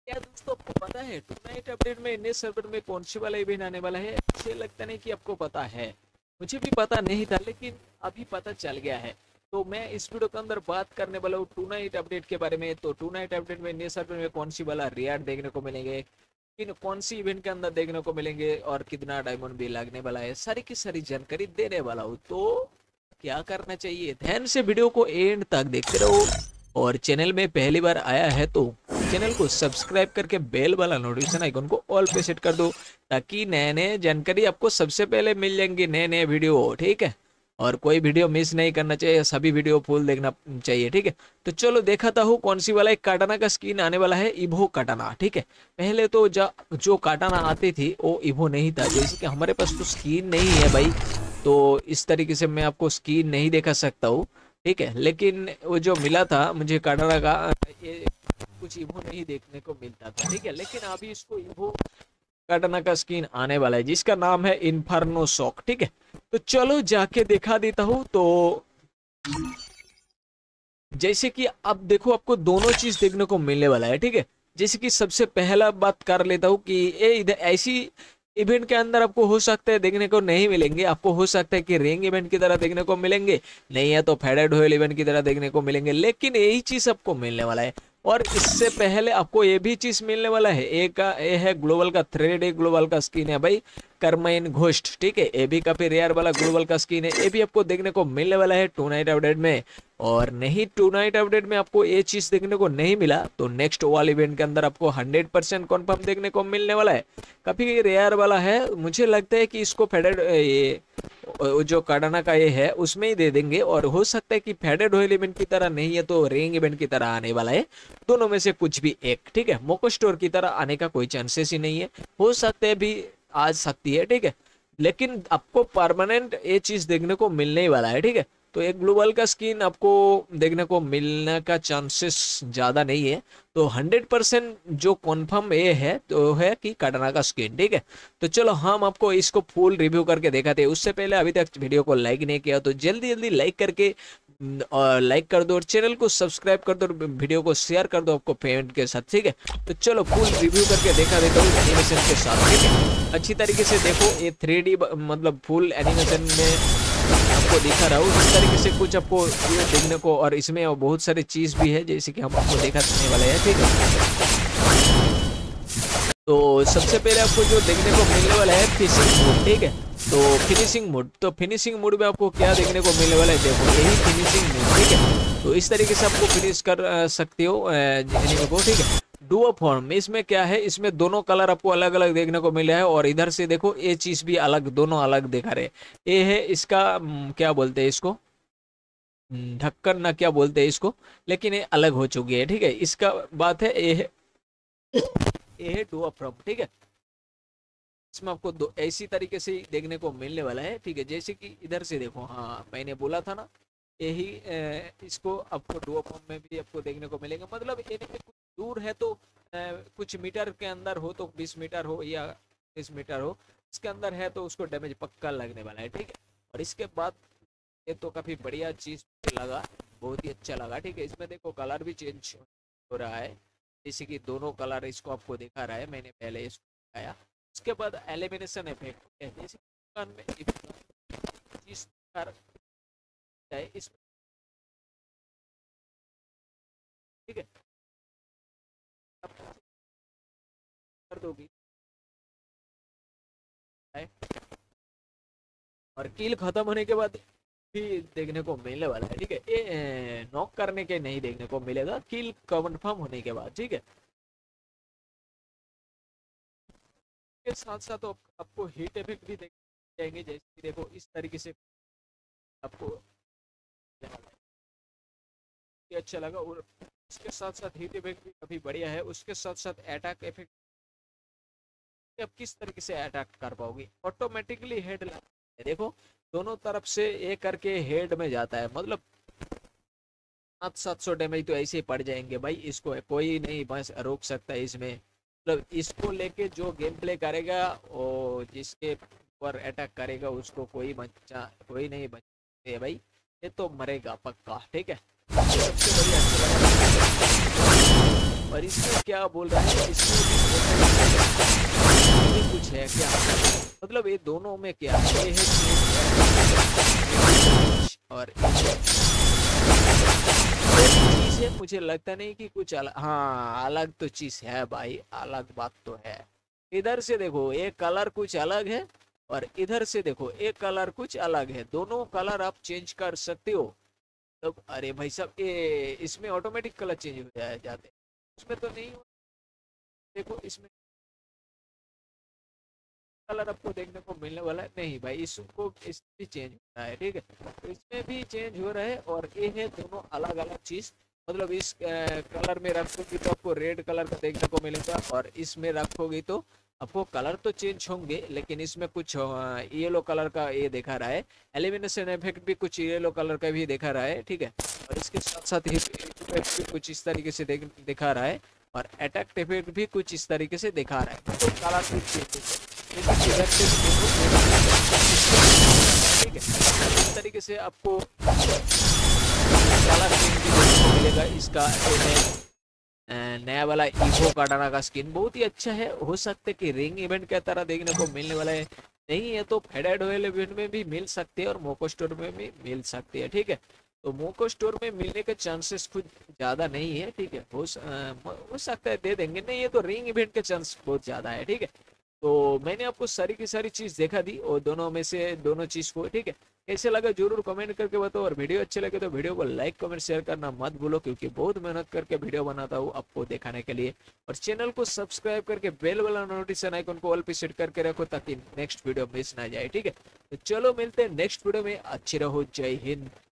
क्या दोस्तों आपको पता है टूनाइट अपडेट में इंडिया सर्वर में कौन सी वाला इवेंट आने वाला है? मुझे लगता नहीं कि आपको पता है। मुझे भी पता नहीं था लेकिन अभी पता चल गया है। तो मैं इस वीडियो के अंदर बात करने वाला हूँ टूनाइट अपडेट के बारे में। तो टूनाइट अपडेट में इंडिया सर्वर में कौन सी वाला रियार्ड देखने को मिलेंगे, किन कौन सी इवेंट के अंदर देखने को मिलेंगे और कितना डायमंड भी लगने वाला है, सारी की सारी जानकारी देने वाला हूँ। तो क्या करना चाहिए, ध्यान से वीडियो को एंड तक देखते रहो। और चैनल में पहली बार आया है तो चैनल को सब्सक्राइब करके बेल वाला नोटिफिकेशन आइकन को ऑल पे सेट कर दो, ताकि नए नए जानकारी आपको सबसे पहले मिल जाएंगे, नए नए वीडियो, ठीक है। और कोई वीडियो मिस नहीं करना चाहिए, सभी वीडियो फुल देखना चाहिए, ठीक है। तो चलो दिखाता हूँ कौन सी वाला एक काटाना का स्किन आने वाला है, इवो काटाना, ठीक है। पहले तो जो काटाना आती थी वो इवो नहीं था, जैसे कि हमारे पास तो स्किन नहीं है भाई, तो इस तरीके से मैं आपको स्किन नहीं दिखा सकता हूँ, ठीक है। लेकिन वो जो मिला था मुझे काटाना का, ये कुछ इवो नहीं देखने को मिलता था, ठीक है। लेकिन अभी इसको इवो काटाना का स्किन आने वाला है जिसका नाम है इन्फर्नो शॉक, ठीक है। तो चलो जाके दिखा देता हूँ। तो जैसे कि अब देखो आपको दोनों चीज देखने को मिलने वाला है, ठीक है। जैसे कि सबसे पहला बात कर लेता हूँ कि ये इधर ऐसी इवेंट के अंदर आपको हो सकता है देखने को नहीं मिलेंगे, आपको हो सकता है कि रेंग इवेंट की तरह देखने को मिलेंगे, नहीं है तो फेडेड होयल इवेंट की तरह देखने को मिलेंगे, लेकिन यही चीज आपको मिलने वाला है। और इससे पहले आपको ये भी चीज मिलने वाला है, एक ये है ग्लोबल का थ्रेड, ग्लोबल का स्किन है भाई, कर्माइन घोस्ट, ठीक है। ये भी काफी रेयर वाला ग्लोबल का स्किन है, ये भी आपको देखने को मिलने वाला है टूनाइट अपडेट में। और नहीं टूनाइट अपडेट में आपको ये चीज देखने को नहीं मिला तो नेक्स्ट वॉल इवेंट के अंदर आपको 100% कन्फर्म देखने को मिलने वाला है। काफी रेयर वाला है, मुझे लगता है कि इसको फेडेड ये जो काटाना का ये है उसमें ही दे देंगे, और हो सकता है कि फेडेड होयल इवेंट की तरह नहीं है तो रेंग इवेंट की तरह आने वाला है, दोनों में से कुछ भी एक, ठीक है। मोको स्टोर की तरह आने का कोई चांसेस ही नहीं है, हो सकता है भी आ सकती है, ठीक है। लेकिन आपको परमानेंट ये चीज देखने को मिलने ही वाला है, ठीक है। तो एक ग्लोबल का स्किन आपको देखने को मिलने का चांसेस ज़्यादा नहीं है, तो 100% जो कंफर्म ये है तो है कि काटाना का स्किन, ठीक है। तो चलो हम आपको इसको फुल रिव्यू करके दिखाते हैं। उससे पहले अभी तक वीडियो को लाइक नहीं किया तो जल्दी जल्दी लाइक करके और लाइक कर दो और चैनल को सब्सक्राइब कर दो और वीडियो को शेयर कर दो आपको पेमेंट के साथ, ठीक है। तो चलो फुल रिव्यू करके देखा देता हूँ एनिमेशन के साथ, ठीक है। अच्छी तरीके से देखो, ये 3D मतलब फुल एनिमेशन में आपको दिखा रहा हूँ इस तरीके से कुछ आपको देखने को, और इसमें बहुत सारी चीज भी है जैसे कि हम आपको दिखाने वाले हैं, ठीक है। तो सबसे पहले आपको जो देखने को मिलने वाला है फिनिशिंग मोड, ठीक है। तो फिनिशिंग मोड, तो फिनिशिंग मोड में आपको क्या देखने को मिलने वाला है, देखो यही फिनिशिंग मोड, ठीक है। तो इस तरीके से आपको फिनिश कर सकते हो एनिमे को, ठीक है। डुओ फॉर्म, इसमें क्या है, इसमें दोनों कलर आपको अलग अलग देखने को मिला है, और इधर से देखो ये चीज भी अलग, दोनों अलग दिखा रहे। ये है इसका क्या बोलते हैं इसको, ढक्कन ना क्या बोलते हैं इसको, लेकिन ये अलग हो चुकी है, ठीक है। इसका बात है ये है डुओ फॉर्म, ठीक है। इसमें आपको दो ऐसी तरीके से देखने को मिलने वाला है, ठीक है। जैसे कि इधर से देखो, हाँ मैंने बोला था ना, यही इसको आपको डुओ फॉर्म में भी आपको देखने को मिलेगा। मतलब ये कुछ दूर है तो कुछ मीटर के अंदर हो तो 20 मीटर हो या 30 मीटर हो, इसके अंदर है तो उसको डैमेज पक्का लगने वाला है, ठीक है। और इसके बाद ये तो काफी बढ़िया चीज लगा, बहुत ही अच्छा लगा, ठीक है। इसमें देखो कलर भी चेंज हो रहा है, जैसे कि दोनों कलर इसको आपको दिखा रहा है, मैंने पहले इसको दिखाया। उसके बाद एलिमिनेशन इफेक्ट है, जैसे में चीज है इस, ठीक है, कर दोगी और कील खत्म होने के बाद भी देखने को मिलने वाला है, ठीक है। ये नॉक करने के नहीं देखने को मिलेगा, कील कंफर्म होने के बाद, ठीक है। के साथ साथ आपको हीट इफेक्ट भी देख जाएंगे, जैसे कि देखो इस तरीके से आपको अच्छा लगा। और उसके साथ साथ हीट इफेक्ट भी काफी बढ़िया है, उसके साथ साथ अटैक इफेक्ट आप किस तरीके से अटैक कर पाओगे, ऑटोमेटिकली हेड देखो दोनों तरफ से एक करके हेड में जाता है, मतलब 700 डैमेज तो ऐसे ही पड़ जाएंगे भाई, इसको कोई नहीं बस रोक सकता है इसमें। मतलब इसको लेके जो गेम प्ले करेगा और जिसके ऊपर अटैक करेगा उसको कोई नहीं बचे भाई, ये तो मरेगा पक्का, ठीक है। सबसे बढ़िया और इसमें क्या बोल रहा है, इसमें भी कुछ है क्या, मतलब ये दोनों में क्या है, ये है और चीज है। मुझे लगता नहीं कि कुछ अलग, हाँ अलग तो चीज है भाई, अलग बात तो है। इधर से देखो एक कलर कुछ अलग है और इधर से देखो एक कलर कुछ अलग है, दोनों कलर आप चेंज कर सकते हो। तब अरे भाई साहब ये इसमें ऑटोमेटिक कलर चेंज हो जाए जाते, उसमें तो नहीं। देखो इसमें कलर आपको देखने को मिलने वाला है नहीं भाई, इसको इसमें भी चेंज हो रहा है, ठीक है, तो इसमें भी चेंज हो रहा है। और ये है दोनों अलग अलग चीज, मतलब इस कलर में रखोगी तो आपको रेड कलर का देखने को मिलेगा और इसमें रखोगी तो आपको कलर तो चेंज होंगे, लेकिन इसमें कुछ येलो कलर का ये दिखा रहा है, एलिमिनेशन इफेक्ट भी कुछ येलो कलर का भी दिखा रहा है, ठीक है। और इसके साथ साथ इफेक्ट भी कुछ इस तरीके से दिखा रहा है और अटैक इफेक्ट भी कुछ इस तरीके से दिखा रहा है, तो कलर भी चेंज इधर से ठीक है। इस तरीके से आपको कलर चेंज भी देखने को मिलेगा। इसका जो है नया वाला ईवो काटाना का स्किन बहुत ही अच्छा है, हो सकता है कि रिंग इवेंट के तरह देखने को मिलने वाला है, नहीं है तो फेडेड ऑयल इवेंट में भी मिल सकते हैं और मोको स्टोर में भी मिल सकते हैं, ठीक है। तो मोको स्टोर में मिलने के चांसेस कुछ ज़्यादा नहीं है, ठीक है, हो सकता है दे देंगे, नहीं ये तो रिंग इवेंट के चांस बहुत ज़्यादा है, ठीक है। तो मैंने आपको सारी की सारी चीज़ दिखा दी और दोनों में से दोनों चीज़ को, ठीक है। कैसे लगा जरूर कमेंट करके बताओ और वीडियो अच्छे लगे तो वीडियो को लाइक कमेंट शेयर करना मत भूलो, क्योंकि बहुत मेहनत करके वीडियो बनाता हूँ आपको दिखाने के लिए। और चैनल को सब्सक्राइब करके बेल वाला नोटिफिकेशन आइकन को ऑल पे सेट करके रखो ताकि नेक्स्ट वीडियो मिस ना जाए, ठीक है। तो चलो मिलते हैं नेक्स्ट वीडियो में, अच्छे रहो, जय हिंद।